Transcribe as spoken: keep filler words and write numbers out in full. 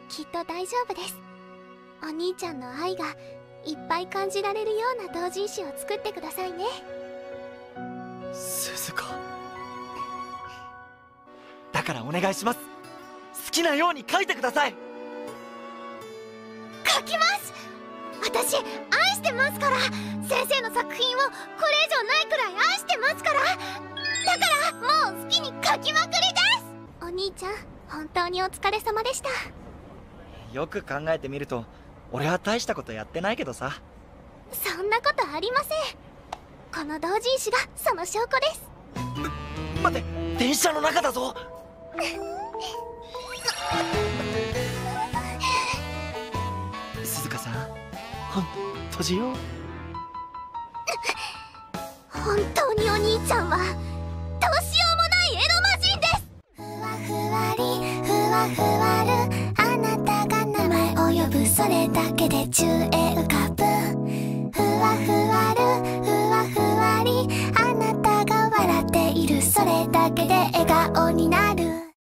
きっと大丈夫です。お兄ちゃんの愛がいっぱい感じられるような同人誌を作ってくださいね。 鈴香、だからお願いします。好きなように書いてください。 書きます。私愛してますから。先生の作品をこれ以上ないくらい愛してますから。だからもう好きに書きまくりです。お兄ちゃん、本当にお疲れ様でした。 よく考えてみると俺は大したことやってないけどさ。 そんなことありません。この同人誌がその証拠です。 待って、電車の中だぞ。鈴鹿さん、ほんとじよ。 本当にお兄ちゃんはどうしようもないエロ魔人です。ふわふわりふわふわる、あなたが名前を呼ぶ、それだけで宙へ浮かぶ。ふわふわるふわふわり、あなたが笑っている、それだけで笑顔になる。